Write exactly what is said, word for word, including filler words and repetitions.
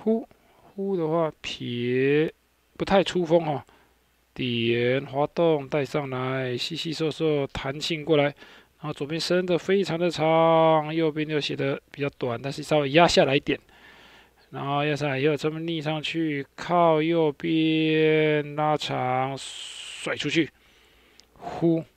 呼呼的话撇不太出风哦，点滑动带上来，细细瘦瘦弹性过来，然后左边伸的非常的长，右边就写的比较短，但是稍微压下来一点，然后压下来以后这么逆上去，靠右边拉长，甩出去，呼。